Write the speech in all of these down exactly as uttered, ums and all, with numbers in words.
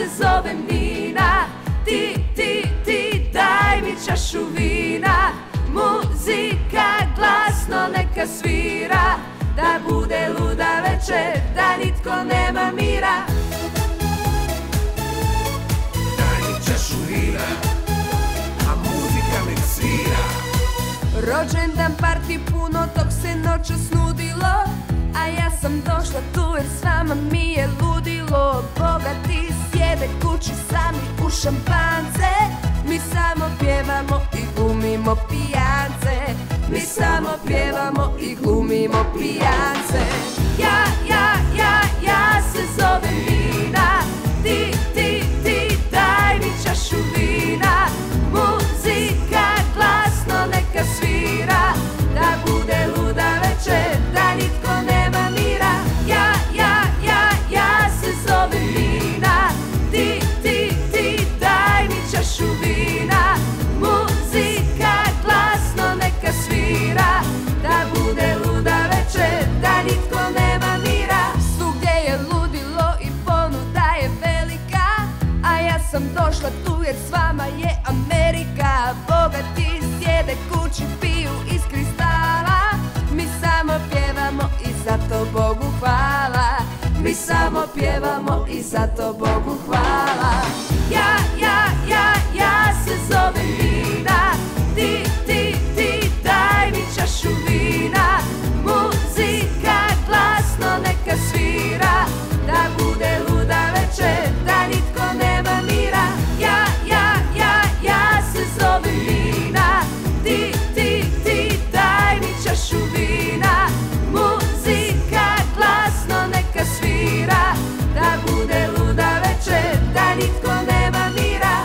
se zovem Nina. Ti, ti, ti, daj mi čašu vina. Muzika glasno neka svira, da bude luda večer, da nitko nema mira. Daj mi čašu vina, a muzika nek svira. Rođendan, parti, puno tog se noćas nudilo, a ja sam došla tu jer s vama mi je ludilo. Bogati sjede kući sami u šampance, mi samo pjevamo i glumimo pijance. Mi samo pjevamo i glumimo pijance. Ja, ja, ja, ja se zovem Nina. Ti, ti, ti, daj mi čašu vina. Muzika glasno neka svira, da bude luda večer, da nitko nema mira. Ja, ja, ja, ja se zovem Nina. Ti, ti, ti, daj mi čašu vina. Muzika glasno neka svira, da bude luda večer, da nitko nema mira. Svugdje je ludilo i ponuda je velika, a ja sam došla tu jer s vama je Amerika. Bogati sjede kući, piju iz kristala, mi samo pjevamo i zato Bogu hvala. Mi samo pjevamo i zato Bogu hvala. Ja, ja, ja, ja se zovem Nina. Ti, ti, ti, daj mi čašu vina. Muzika glasno neka svira, da bude luda večer, da nitko nema mira. Ja, ja, ja, ja se zovem Nina. Ti, ti, ti, daj mi čašu vina. Muzika glasno neka svira, da bude luda večer, da nitko nema mira.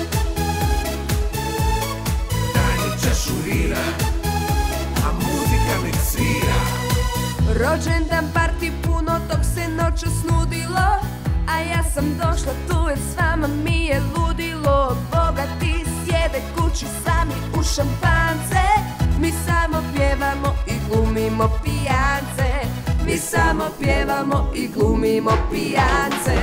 Daj mi čašu vina, a muzika nek svira. Rođendan, parti, puno tog se noćas nudilo, a ja sam došla tu jer s vama mi je ludilo. Bogati sjede kući sami u šampance, mi samo pjevamo i glumimo pijance. Mi samo pjevamo i glumimo pijance.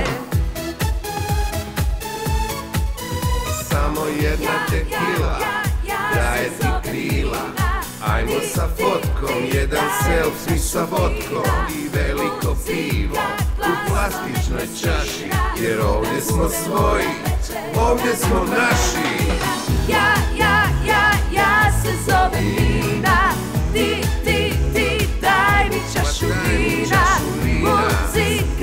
Samo jedna tekila daje ti krila. Ajmo sa fotkom, jedan selfie sa vodkom i veliko pivo u plastičnoj čaši, jer ovdje smo svoji, ovdje smo naši. Ja, ja, ja, ja se zovem Nina. Ti, ti, ti, daj mi čašu vina. Muzika